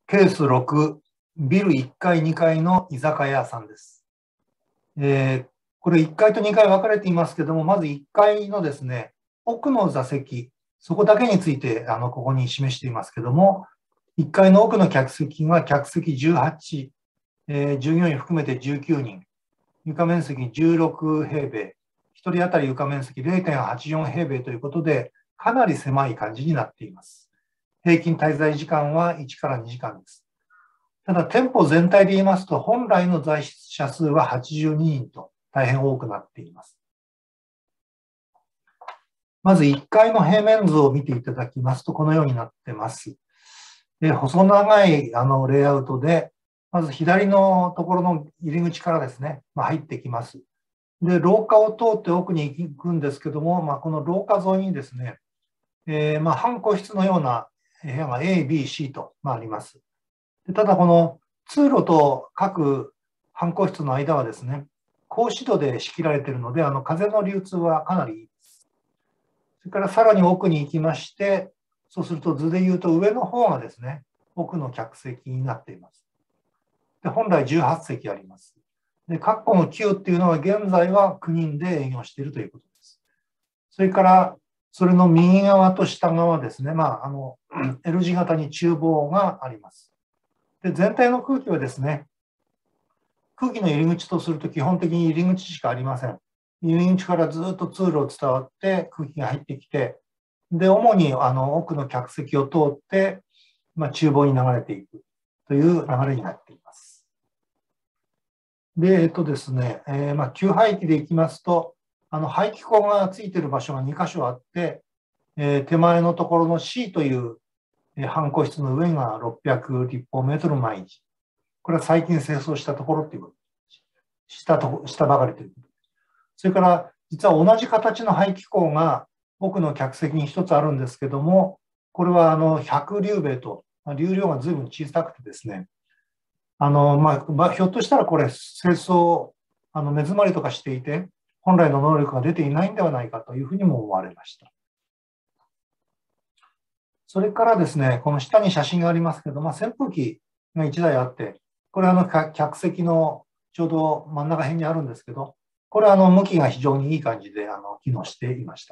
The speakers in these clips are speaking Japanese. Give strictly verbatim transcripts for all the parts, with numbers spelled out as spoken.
ケースろく、ビルいっかい、にかいの居酒屋さんです。えー、これいっかいとにかい分かれていますけども、まずいっかいのですね、奥の座席、そこだけについてあのここに示していますけども、いっかいの奥の客席は客席じゅうはち、えー、従業員含めてじゅうきゅうにん、床面積じゅうろくへいべい、ひとり当たり床面積 れいてんはちよんへいべいということで、かなり狭い感じになっています。平均滞在時間はいちからにじかんです。ただ、店舗全体で言いますと、本来の在室者数ははちじゅうににんと大変多くなっています。まずいっかいの平面図を見ていただきますと、このようになっています。で、細長いあのレイアウトで、まず左のところの入り口からですね、まあ、入ってきます。で、廊下を通って奥に行くんですけども、まあ、この廊下沿いにですね、えー、まあ半個室のような部屋が A、B、C と、まあ、あります。でただ、この通路と各半個室の間はですね、格子戸で仕切られているので、あの風の流通はかなりいいです。それからさらに奥に行きまして、そうすると図で言うと上の方がですね、奥の客席になっています。で本来じゅうはちせきあります。で、括弧のきゅうっていうのは現在はきゅうにんで営業しているということです。それから、それの右側と下側ですね、まあ、あの L 字型に厨房があります。で、全体の空気はですね、空気の入り口とすると基本的に入り口しかありません。入り口からずっと通路を伝わって空気が入ってきて、で、主にあの奥の客席を通って、まあ、厨房に流れていくという流れになっています。で、えっとですね、えー、まあ給排気でいきますと、あの排気口がついている場所がにかしょあって、えー、手前のところの C という半個室の上がろっぴゃくりっぽうメートル毎日。これは最近清掃したところということした、としたばかりということ。それから、実は同じ形の排気口が奥の客席に一つあるんですけども、これはあのひゃくりゅうべいと、流量が随分小さくてですね、あの、まあ、まあ、ひょっとしたらこれ、清掃、あの目詰まりとかしていて、本来の能力が出ていないんではないかというふうにも思われました。それからですね、この下に写真がありますけど、まあ、扇風機がいちだいあって、これはあの客席のちょうど真ん中辺にあるんですけど、これはあの向きが非常にいい感じであの機能していました。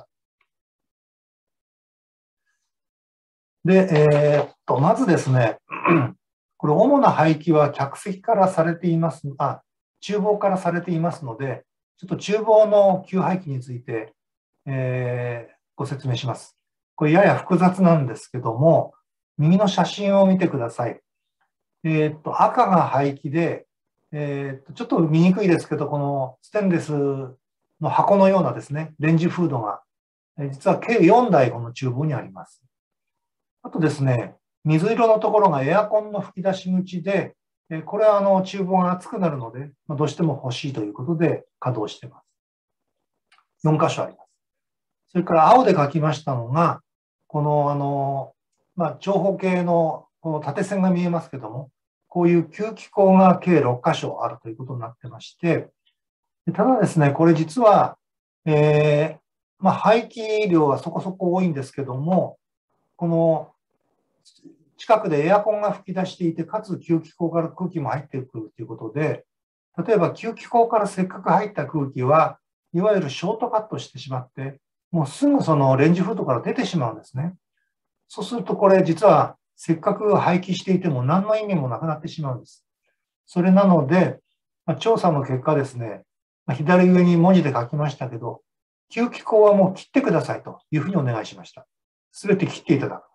で、えー、っと、まずですね、これ主な排気は客席からされています、あ、厨房からされていますので、ちょっと厨房の給排気について、えー、ご説明します。これやや複雑なんですけども、右の写真を見てください。えー、っと、赤が排気で、えー、っと、ちょっと見にくいですけど、このステンレスの箱のようなですね、レンジフードが、実は計よんだいこの厨房にあります。あとですね、水色のところがエアコンの吹き出し口で、これはあの厨房が熱くなるので、どうしても欲しいということで稼働しています。よんかしょあります。それから青で書きましたのが、この、あの、まあ、長方形のこの縦線が見えますけども、こういう吸気口が計ろっかしょあるということになってまして、ただですね、これ実は、えー、まあ、排気量はそこそこ多いんですけども、この近くでエアコンが吹き出していて、かつ吸気口から空気も入ってくるということで、例えば吸気口からせっかく入った空気は、いわゆるショートカットしてしまって、もうすぐそのレンジフードから出てしまうんですね。そうするとこれ実はせっかく排気していても何の意味もなくなってしまうんです。それなので、まあ、調査の結果ですね、まあ、左上に文字で書きましたけど、吸気口はもう切ってくださいというふうにお願いしました。すべて切っていただく。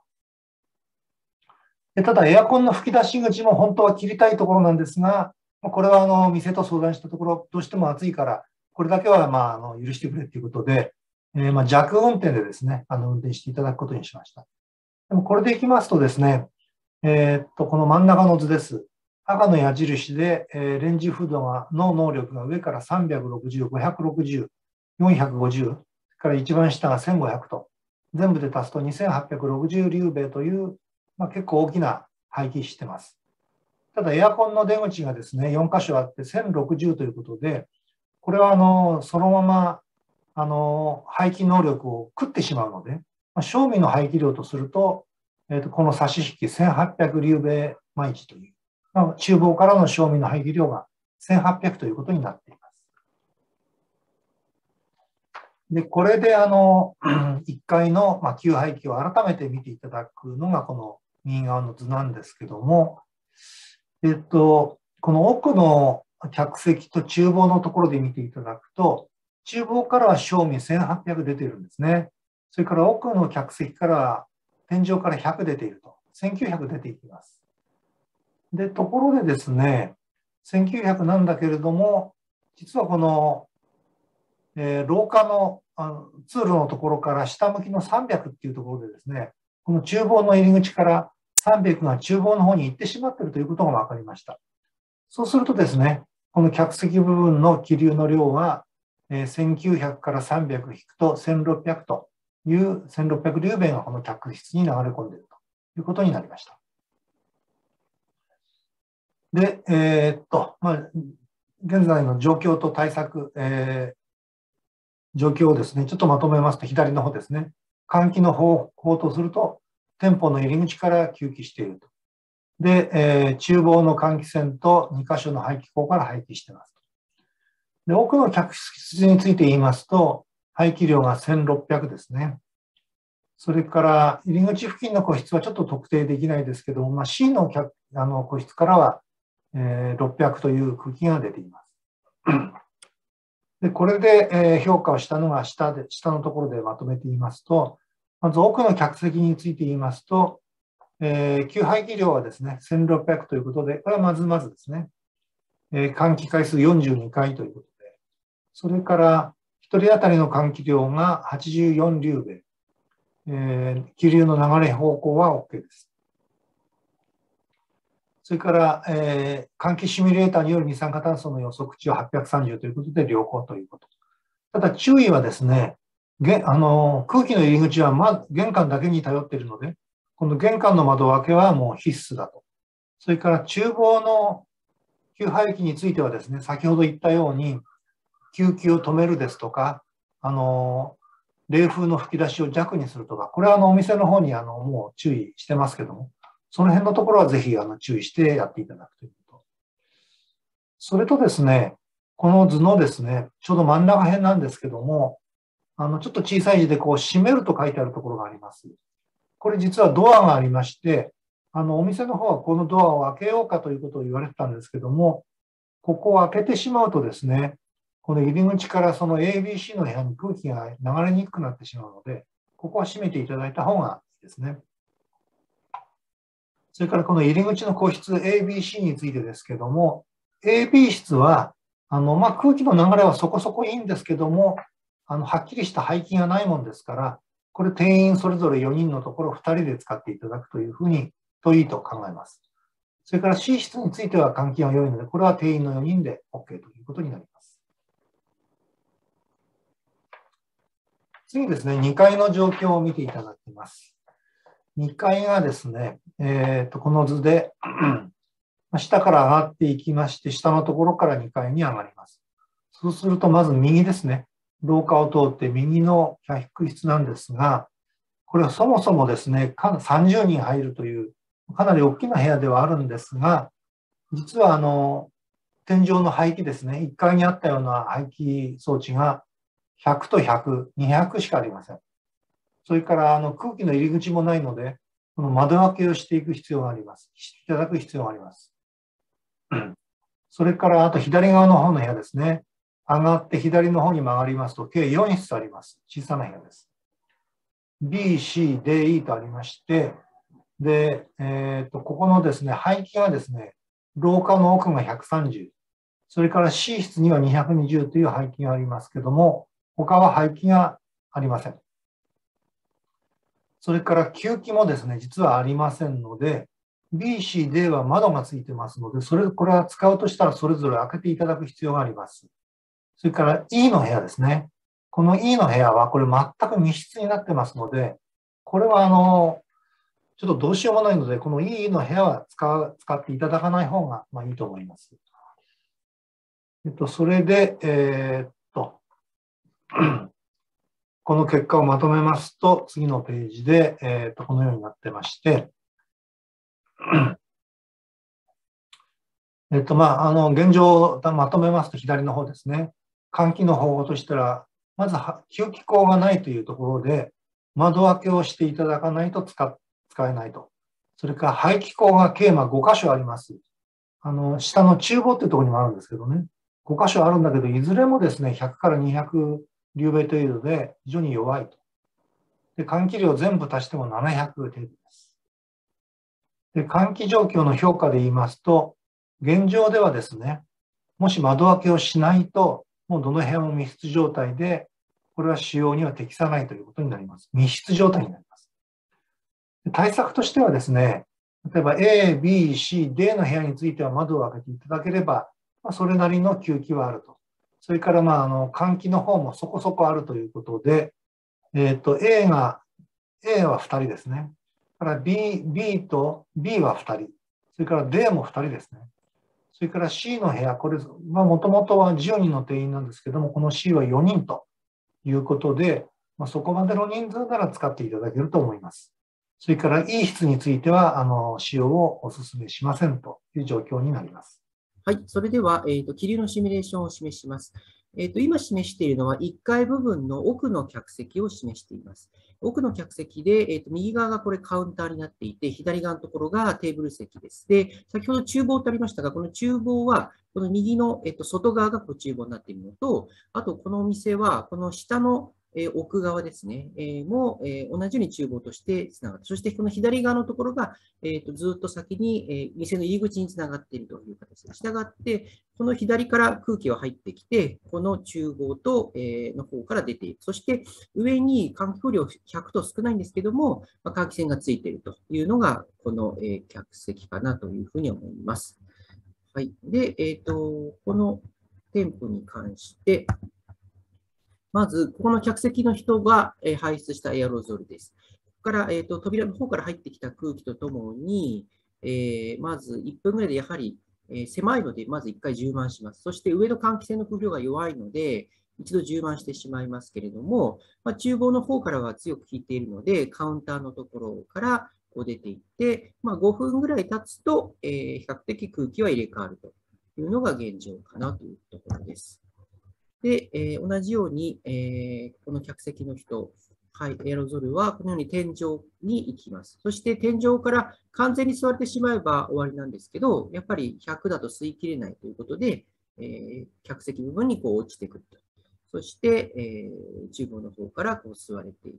でただ、エアコンの吹き出し口も本当は切りたいところなんですが、これはあの店と相談したところ、どうしても暑いから、これだけはまああの許してくれということで、えー、まあ弱運転でですね、あの運転していただくことにしました。でもこれでいきますとですね、えー、っとこの真ん中の図です。赤の矢印で、えー、レンジフードがの能力が上からさんびゃくろくじゅう、ごひゃくろくじゅう、よんひゃくごじゅう、それから一番下がせんごひゃくと、全部で足すとにせんはっぴゃくろくじゅうりゅうべいという、まあ、結構大きな排気しています。ただエアコンの出口がですね、よんかしょあってせんろくじゅうということで、これはあのそのままあの排気能力を食ってしまうので、まあ、正味の排気量とすると、 えーと、この差し引きせんはっぴゃくリューベ毎日という、まあ、厨房からの賞味の排気量がせんはっぴゃくということになっています。で、これであの、いっかいの給排気を改めて見ていただくのがこの右側の図なんですけども、えっと、この奥の客席と厨房のところで見ていただくと、厨房からは賞味せんはっぴゃく出ているんですね。それから奥の客席からは天井からひゃく出ていると、せんきゅうひゃく出ていきます。で、ところでですね、せんきゅうひゃくなんだけれども、実はこの、えー、廊下の、あの通路のところから下向きのさんびゃくっていうところでですね、この厨房の入り口からさんびゃくが厨房の方に行ってしまっているということが分かりました。そうするとですね、この客席部分の気流の量は、えー、せんきゅうひゃくからさんびゃく引くとせんろっぴゃくというせんろっぴゃくリューベがこの客室に流れ込んでいるということになりました。で、えー、っと、まあ、現在の状況と対策、えー、状況をですね、ちょっとまとめますと、左の方ですね。換気の方法とすると、店舗の入り口から吸気していると。で、えー、厨房の換気扇とに箇所の排気口から排気しています。で、奥の客室について言いますと、排気量がせんろっぴゃくですね。それから入り口付近の個室はちょっと特定できないですけども、まあ、C の客あの個室からは、えー、ろっぴゃくという空気が出ています。でこれで、えー、評価をしたのが下で、下のところでまとめて言いますと、まず奥の客席について言いますと、えー、給排気量はですね、せんろっぴゃくということで、これはまずまずですね、えー、換気回数よんじゅうにかいということで、それからひとり当たりの換気量がはちじゅうよんリューベ、えー、気流の流れ方向は OK です。それから、えー、換気シミュレーターによる二酸化炭素の予測値ははっぴゃくさんじゅうということで良好ということ。ただ注意はですね、げあの空気の入り口は、ま、玄関だけに頼っているので、この玄関の窓開けはもう必須だと。それから厨房の給排気についてはですね、先ほど言ったように、吸気を止めるですとか、あの冷風の吹き出しを弱にするとか、これはあのお店の方にあのもう注意してますけども、その辺のところはぜひあの注意してやっていただくということ。それとですね、この図のですね、ちょうど真ん中辺なんですけども、あのちょっと小さい字でこう閉めると書いてあるところがあります。これ実はドアがありまして、あのお店の方はこのドアを開けようかということを言われてたんですけども、ここを開けてしまうとですね、この入り口からその エービーシー の部屋に空気が流れにくくなってしまうので、ここは閉めていただいた方がいいですね。それからこの入り口の個室 エービーシー についてですけども、エービー 室はあの、まあ、空気の流れはそこそこいいんですけども、あのはっきりした排気がないもんですから、これ定員それぞれよにんのところふたりで使っていただくというふうにといいと考えます。それから C 室については換気が良いので、これは定員のよにんで OK ということになります。次ですね、にかいの状況を見ていただきます。にかいがですね、えー、とこの図で下から上がっていきまして、下のところからにかいに上がります。そうすると、まず右ですね。廊下を通って右の客室なんですが、これはそもそもですね、さんじゅうにん入るというかなり大きな部屋ではあるんですが、実はあの天井の排気ですね、いっかいにあったような排気装置がひゃくとひゃく、にひゃくしかありません。それからあの空気の入り口もないので、この窓開けをしていく必要があります。していただく必要があります。それからあと左側の方の部屋ですね。上がって左の方に曲がりますと、計よん室あります。小さな部屋です。B、C、D、E とありまして、で、えー、とここのですね、排気がですね、廊下の奥がひゃくさんじゅう、それから C 室にはにひゃくにじゅうという排気がありますけども、他は排気がありません。それから吸気もですね、実はありませんので、B、C、D は窓がついてますので、それ、これは使うとしたらそれぞれ開けていただく必要があります。それから E の部屋ですね。この E の部屋はこれ全く密室になってますので、これはあの、ちょっとどうしようもないので、この E の部屋は使う、使っていただかない方がまあいいと思います。えっと、それで、えー、っと、 この結果をまとめますと、次のページで、えーと、このようになってまして、えっと、まあ、あの、現状をまとめますと、左の方ですね。換気の方法としたら、まずは吸気口がないというところで、窓開けをしていただかないと使使えないと。それから排気口が計ご箇所あります。あの、下の厨房っていうところにもあるんですけどね。ご箇所あるんだけど、いずれもですね、ひゃくからにひゃくリュウベイ程度で非常に弱いと。で、換気量全部足してもななひゃく程度です。で、換気状況の評価で言いますと、現状ではですね、もし窓開けをしないと、もうどの部屋も密室状態で、これは使用には適さないということになります。密室状態になります。対策としてはですね、例えば A、B、C、D の部屋については窓を開けていただければ、まあ、それなりの吸気はあると。それから、まあ、あの換気の方もそこそこあるということで、えっと、A が、A はふたりですね。から B、B と B はふたり。それから D もふたりですね。それから C の部屋、これ、まあ、もともとはじゅうにんの定員なんですけども、この C はよにんということで、まあ、そこまでの人数なら使っていただけると思います。それから E 室については、あの、使用をお勧めしませんという状況になります。 はい、それでは、えーと、気流のシミュレーションを示します。えーと、今示しているのは、いっかい部分の奥の客席を示しています。奥の客席で、えーと、右側がこれカウンターになっていて、左側のところがテーブル席です。で、先ほど厨房とありましたが、この厨房は、この右の、えーと、外側がこう厨房になっているのと、あと、このお店は、この下のえー、奥側ですね、えー、も、えー、同じように厨房としてつながって、そしてこの左側のところが、えー、とずっと先に、えー、店の入り口につながっているという形で、したがって、この左から空気は入ってきて、この厨房と、えー、の方から出ている。そして上に換気風量ひゃくと少ないんですけども、まあ、換気扇がついているというのが、この、えー、客席かなというふうに思います。はい。で、えっ、ー、と、この店舗に関して、まず、ここの客席の人が排出したエアロゾルです。ここから、えーと、扉の方から入ってきた空気とともに、えー、まずいっぷんぐらいでやはり、えー、狭いので、まずいっかい充満します。そして上の換気扇の風量が弱いので、一度充満してしまいますけれども、まあ、厨房の方からは強く効いているので、カウンターのところからこう出ていって、まあ、ごふんぐらい経つと、えー、比較的空気は入れ替わるというのが現状かなというところです。で、えー、同じように、えー、この客席の人、はい、エアロゾルはこのように天井に行きます。そして天井から完全に吸われてしまえば終わりなんですけど、やっぱりひゃくだと吸い切れないということで、えー、客席部分にこう落ちてくると。そして、えー、厨房の方からこう吸われていって、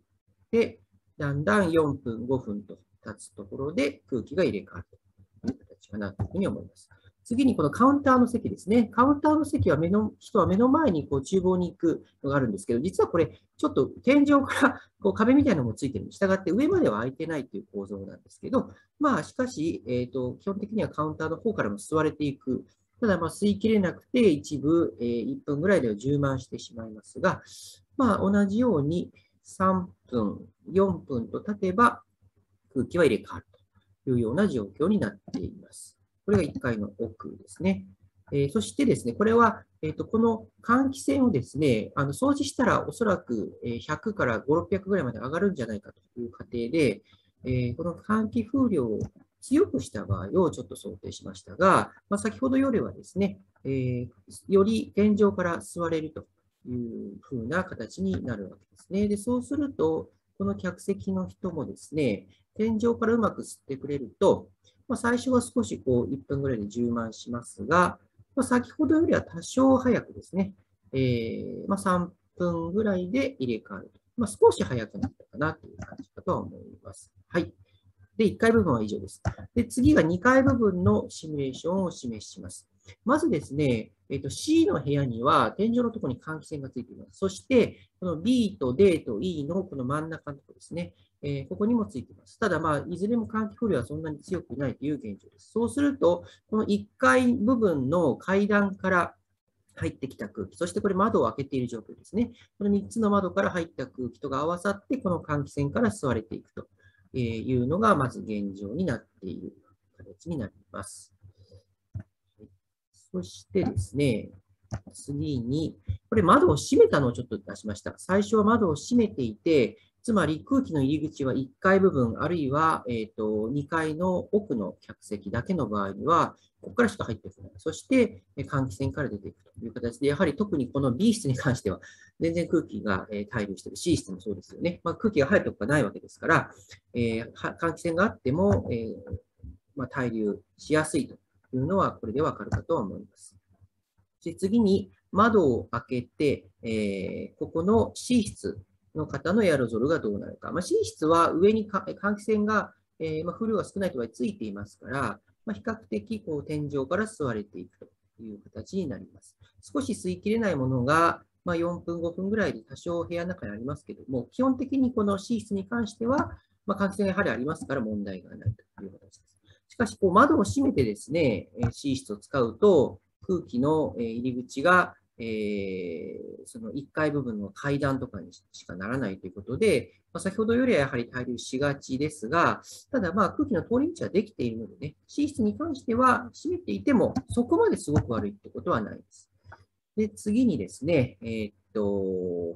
だんだんよんぷん、ごふんと経つところで空気が入れ替わるという形かなというふうに思います。次にこのカウンターの席ですね。カウンターの席は目の人は目の前にこう厨房に行くのがあるんですけど、実はこれ、ちょっと天井からこう壁みたいなのもついてるに従って、上までは開いてないという構造なんですけど、まあ、しかし、えーと、基本的にはカウンターの方からも吸われていく。ただ、まあ、吸い切れなくて、一部、えー、いっぷんぐらいでは充満してしまいますが、まあ、同じようにさんぷん、よんぷんと経てば、空気は入れ替わるというような状況になっています。これがいっかいの奥ですね。えー、そしてですね、これは、えーと、この換気扇をですね、あの掃除したらおそらくひゃくからごひゃく、ろっぴゃくぐらいまで上がるんじゃないかという過程で、えー、この換気風量を強くした場合をちょっと想定しましたが、まあ、先ほどよりはですね、えー、より天井から吸われるというふうな形になるわけですね。で、そうすると、この客席の人もですね、天井からうまく吸ってくれると、まあ、最初は少しこういっぷんぐらいで充満しますが、まあ、先ほどよりは多少早くですね、えーまあ、さんぷんぐらいで入れ替わると。まあ、少し早くなったかなという感じかとは思います。はい。で、いっかい部分は以上です。で、次がにかい部分のシミュレーションをお示しします。まずですね、えっと、C の部屋には天井のところに換気扇がついています。そして、この B と D と E のこの真ん中のところですね、えー、ここにもついています。ただ、まあ、いずれも換気風量はそんなに強くないという現状です。そうすると、このいっかい部分の階段から入ってきた空気、そしてこれ窓を開けている状況ですね。このみっつの窓から入った空気とが合わさって、この換気扇から吸われていくというのが、まず現状になっている形になります。そしてですね、 次に、これ窓を閉めたのをちょっと出しました。最初は窓を閉めていて、つまり空気の入り口はいっかい部分、あるいは、えーと、にかいの奥の客席だけの場合には、ここからしか入ってこない。そして、換気扇から出ていくという形で、やはり特にこの B 室に関しては、全然空気が滞留している C 室もそうですよね。まあ、空気が入るところがないわけですから、えー、換気扇があっても、えーまあ、滞留しやすいというのは、これでわかるかと思います。で次に、窓を開けて、えー、ここの C 室の方のエアロゾルがどうなるか。まあ、C 室は上に換気扇が、えーまあ、風量が少ないとはついていますから、まあ、比較的こう天井から吸われていくという形になります。少し吸い切れないものが、まあ、よんぷん、ごふんぐらいで多少部屋の中にありますけども、基本的にこの C 室に関しては、まあ、換気扇がやはりありますから問題がないという形です。しかし、こう窓を閉めてですね、C 室を使うと、空気の入り口が、えー、そのいっかい部分の階段とかにしかならないということで、まあ、先ほどよりはやはり滞留しがちですが、ただまあ空気の通り道はできているのでね、C 室に関しては閉めていてもそこまですごく悪いってことはないです。で、次にですね、えー、っと、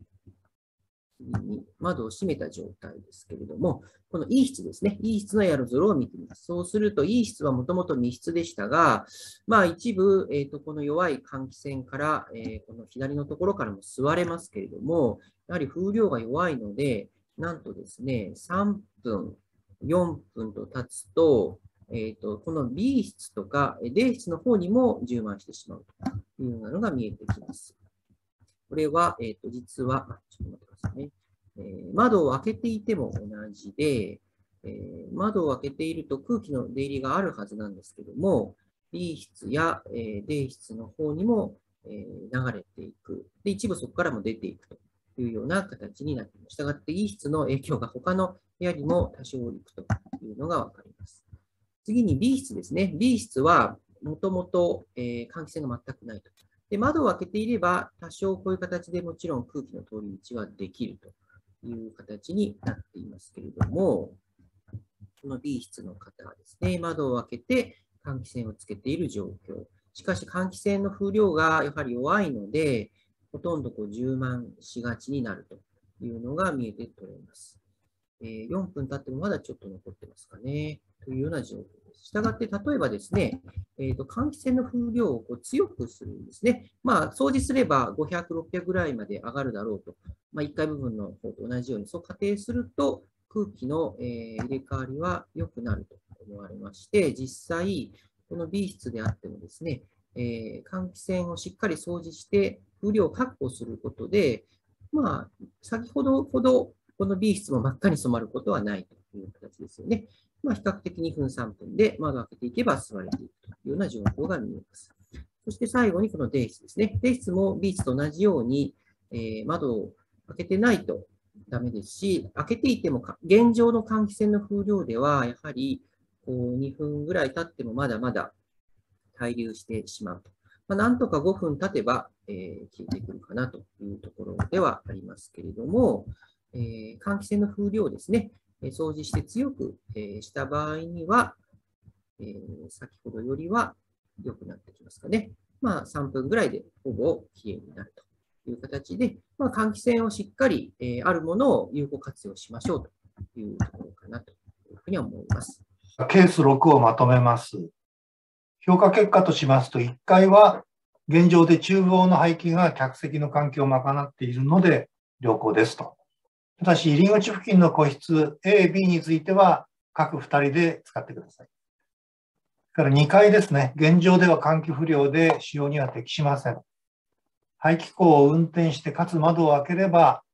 に窓を閉めた状態ですけれども、この E 室ですね。E 室のエアロゾルを見てみます。そうすると E 室はもともと密室でしたが、まあ一部、えー、とこの弱い換気扇から、えー、この左のところからも吸われますけれども、やはり風量が弱いので、なんとですね、さんぷん、よんぷんと経つと、えー、とこの B 室とか D 室の方にも充満してしまうというようなのが見えてきます。これは、えっと、実は、ちょっと待ってくださいね。えー、窓を開けていても同じで、えー、窓を開けていると空気の出入りがあるはずなんですけども、B 室や、えー、D 室の方にも、えー、流れていく。で、一部そこからも出ていくというような形になっています。したがって E 室の影響が他の部屋にも多少いくというのがわかります。次に B 室ですね。B 室はもともと換気扇が全くないと。で、窓を開けていれば、多少こういう形でもちろん空気の通り道はできるという形になっていますけれども、この B 室の方はですね、窓を開けて換気扇をつけている状況。しかし、換気扇の風量がやはり弱いので、ほとんどこう充満しがちになるというのが見えて取れます。えー、よんぷん経ってもまだちょっと残ってますかね。というような状況です。したがって、例えばですね、えーと、換気扇の風量をこう強くするんですね。まあ、掃除すればごひゃく、ろっぴゃくぐらいまで上がるだろうと。まあ、いっかい部分の方と同じように、そう仮定すると、空気の、えー、入れ替わりは良くなると思われまして、実際、この B 室であってもですね、えー、換気扇をしっかり掃除して、風量を確保することで、まあ、先ほどほど、この B 室も真っ赤に染まることはないという形ですよね。まあ、比較的にふん、さんぷんで窓を開けていけば吸われていくというような情報が見えます。そして最後にこの D 室ですね。D 室も B 室と同じように、えー、窓を開けてないとダメですし、開けていても現状の換気扇の風量では、やはりこうにふんぐらい経ってもまだまだ滞留してしまうと。まあ、なんとかごふん経てば、えー、消えてくるかなというところではありますけれども、えー、換気扇の風量ですね、掃除して強く、えー、した場合には、えー、先ほどよりは良くなってきますかね。まあ、さんぷんぐらいでほぼきれいになるという形で、まあ、換気扇をしっかり、えー、あるものを有効活用しましょうというところかなというふうに思います。 ケースろくをまとめます。評価結果としますと、いっかいは現状で厨房の排気が客席の換気を賄っているので良好ですと。ただし、入り口付近の個室 A、B については各ふたりで使ってください。それからにかいですね、現状では換気不良で使用には適しません。排気口を運転してかつ窓を開ければ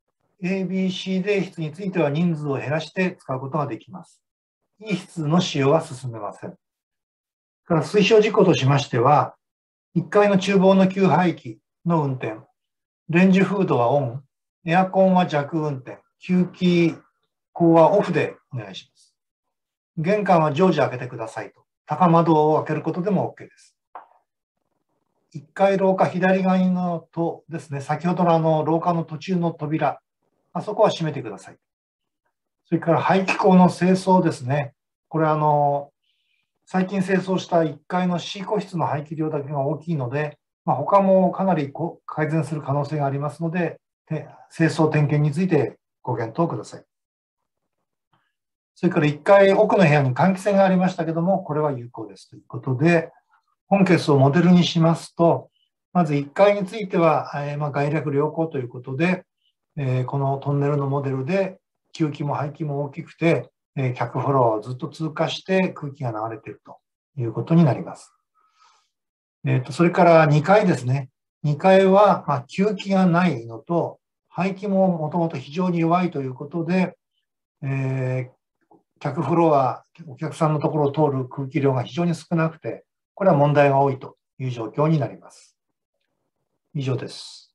A、B、C、D 室については人数を減らして使うことができます。E 室の使用は進めません。から推奨事項としましては、いっかいの厨房の給排気の運転、レンジフードはオン、エアコンは弱運転、吸気口はオフでお願いします。玄関は常時開けてくださいと。高窓を開けることでも OK です。いっかい廊下左側のとですね、先ほどのあの廊下の途中の扉、あそこは閉めてください。それから排気口の清掃ですね。これあの、最近清掃したいっかいの C 個室の排気量だけが大きいので、 まあ、他もかなりこ改善する可能性がありますので、清掃点検についてご検討ください。それからいっかい奥の部屋に換気扇がありましたけども、これは有効ですということで、本ケースをモデルにしますと、まずいっかいについては、えー、まあ概略良好ということで、えー、このトンネルのモデルで吸気も排気も大きくて、えー、客フロアをずっと通過して空気が流れているということになります。えー、とそれからにかいですね。にかいは、まあ、吸気がないのと、排気ももともと非常に弱いということで、えー客フロア、お客さんのところを通る空気量が非常に少なくて、これは問題が多いという状況になります。以上です。